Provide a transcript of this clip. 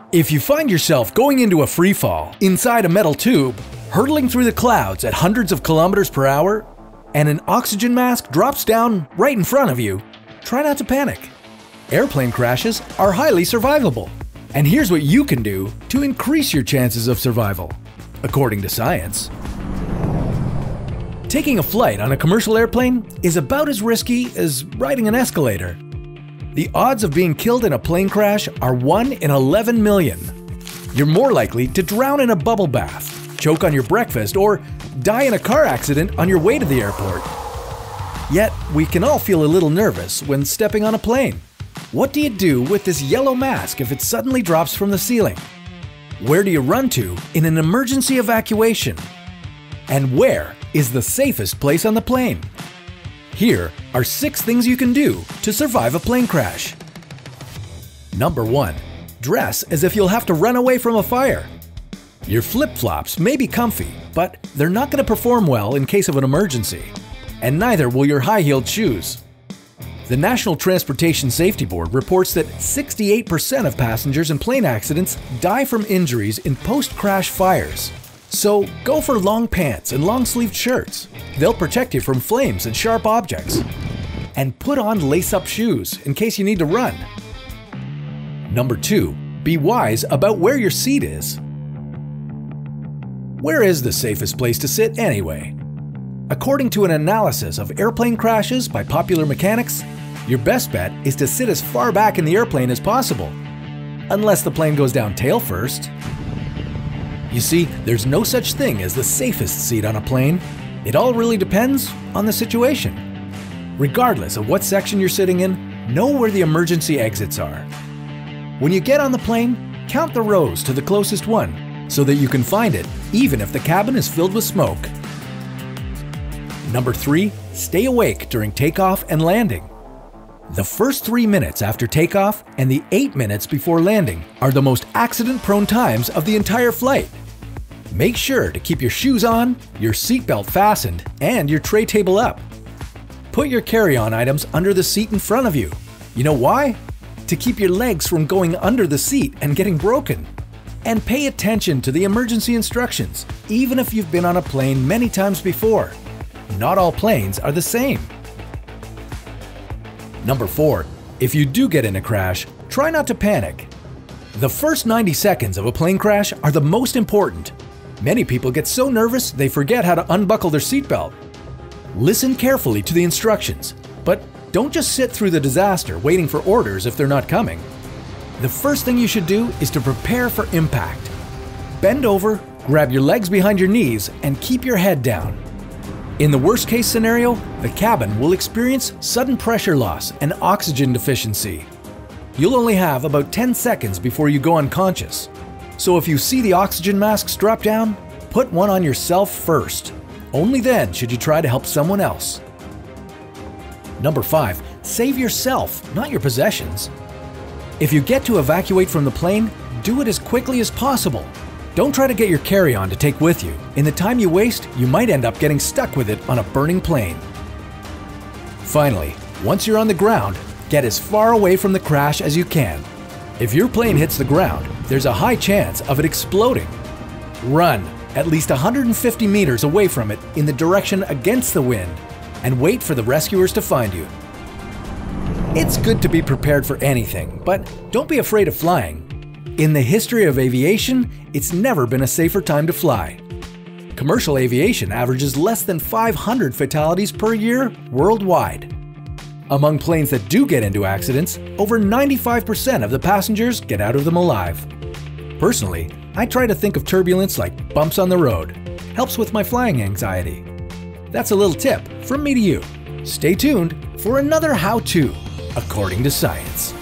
If you find yourself going into a freefall inside a metal tube, hurtling through the clouds at hundreds of kilometers per hour, and an oxygen mask drops down right in front of you, try not to panic. Airplane crashes are highly survivable. And here's what you can do to increase your chances of survival, according to science. Taking a flight on a commercial airplane is about as risky as riding an escalator. The odds of being killed in a plane crash are 1 in 11 million. You're more likely to drown in a bubble bath, choke on your breakfast, or die in a car accident on your way to the airport. Yet, we can all feel a little nervous when stepping on a plane. What do you do with this yellow mask if it suddenly drops from the ceiling? Where do you run to in an emergency evacuation? And where is the safest place on the plane? Here are 6 things you can do to survive a plane crash. Number 1. Dress as if you'll have to run away from a fire. Your flip-flops may be comfy, but they're not going to perform well in case of an emergency. And neither will your high-heeled shoes. The National Transportation Safety Board reports that 68% of passengers in plane accidents die from injuries in post-crash fires. So go for long pants and long-sleeved shirts. They'll protect you from flames and sharp objects. And put on lace-up shoes in case you need to run. Number 2. Be wise about where your seat is. Where is the safest place to sit anyway? According to an analysis of airplane crashes by Popular Mechanics, your best bet is to sit as far back in the airplane as possible, unless the plane goes down tail first. You see, there's no such thing as the safest seat on a plane. It all really depends on the situation. Regardless of what section you're sitting in, know where the emergency exits are. When you get on the plane, count the rows to the closest one so that you can find it even if the cabin is filled with smoke. Number 3. Stay awake during takeoff and landing. The first 3 minutes after takeoff and the 8 minutes before landing are the most accident-prone times of the entire flight. Make sure to keep your shoes on, your seatbelt fastened, and your tray table up. Put your carry-on items under the seat in front of you. You know why? To keep your legs from going under the seat and getting broken. And pay attention to the emergency instructions, even if you've been on a plane many times before. Not all planes are the same. Number 4. If you do get in a crash, try not to panic. The first 90 seconds of a plane crash are the most important. Many people get so nervous they forget how to unbuckle their seatbelt. Listen carefully to the instructions, but don't just sit through the disaster waiting for orders if they're not coming. The first thing you should do is to prepare for impact. Bend over, grab your legs behind your knees, and keep your head down. In the worst-case scenario, the cabin will experience sudden pressure loss and oxygen deficiency. You'll only have about 10 seconds before you go unconscious. So if you see the oxygen masks drop down, put one on yourself first. Only then should you try to help someone else. Number 5. Save yourself, not your possessions. If you get to evacuate from the plane, do it as quickly as possible. Don't try to get your carry-on to take with you. In the time you waste, you might end up getting stuck with it on a burning plane. Finally, once you're on the ground, get as far away from the crash as you can. If your plane hits the ground, there's a high chance of it exploding. Run at least 150 meters away from it in the direction against the wind and wait for the rescuers to find you. It's good to be prepared for anything, but don't be afraid of flying. In the history of aviation, it's never been a safer time to fly. Commercial aviation averages less than 500 fatalities per year worldwide. Among planes that do get into accidents, over 95% of the passengers get out of them alive. Personally, I try to think of turbulence like bumps on the road. Helps with my flying anxiety. That's a little tip from me to you. Stay tuned for another how-to, according to science.